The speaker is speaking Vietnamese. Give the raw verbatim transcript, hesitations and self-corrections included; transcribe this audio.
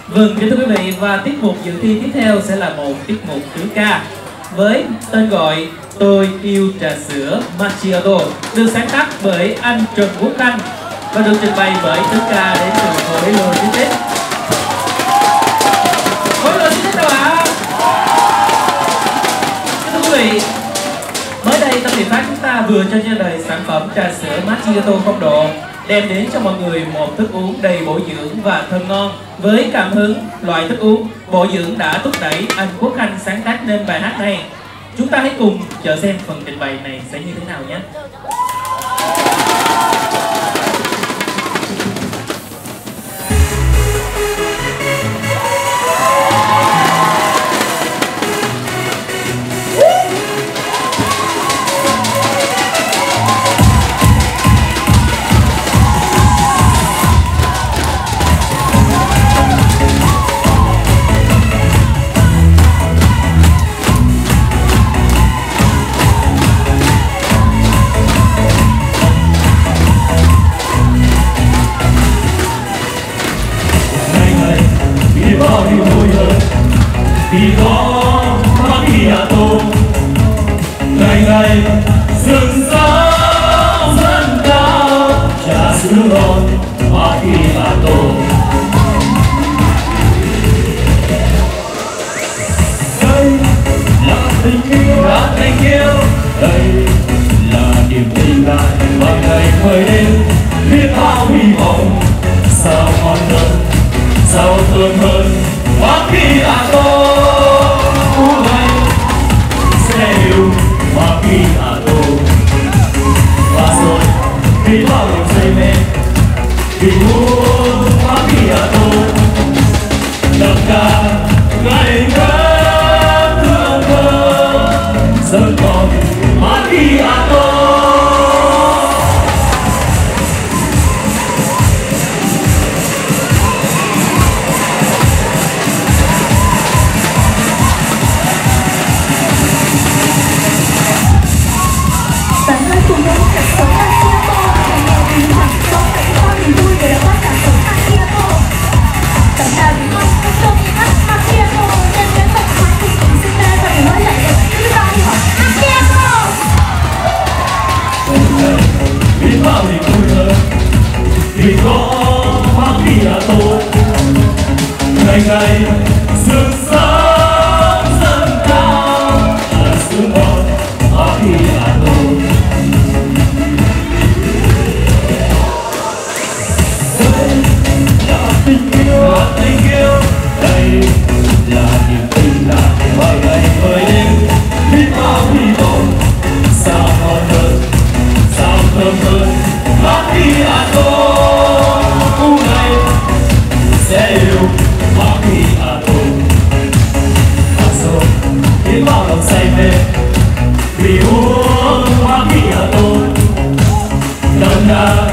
Vâng, kính thưa quý vị, và tiết mục dự thi tiếp theo sẽ là một tiết mục tứ ca với tên gọi Tôi Yêu Trà Sữa Macchiato, được sáng tác bởi anh Trần Quốc Anh và được trình bày bởi tứ ca đến từ khối Logistics. Khối Logistics đâu ạ? Kính thưa quý vị, mới đây Tân Việt Phát chúng ta vừa cho ra đời sản phẩm trà sữa Macchiato không độ, đem đến cho mọi người một thức uống đầy bổ dưỡng và thơm ngon. Với cảm hứng loại thức uống bổ dưỡng đã thúc đẩy anh Quốc Anh sáng tác nên bài hát này. Chúng ta hãy cùng chờ xem phần trình bày này sẽ như thế nào nhé. Vì có macchiato ngày ngày rực rỡ rất cao, trà sữa ngon macchiato. Đây là tình yêu, là tình yêu, đây là niềm tin lại vào ngày mới đến, biết bao hy vọng. Sao ngon hơn, sao thơm hơn macchiato. Vì bao lòng say mê, vì uống macchiato, đậm đà ngày rất thương thơm, rất ngon macchiato. Vì có macchiato ngày ngày rực rỡ rất cao, trà sữa ngon macchiato. Đây là tình yêu, là tình yêu, đây là niềm tin là mọi ngày mới đến, biết bao hy vọng. Sao ngon hơn, sao thơm hơn macchiato. Sẽ yêu macchiato, và rồi biết bao lòng say mê, vì uống macchiato đậm đà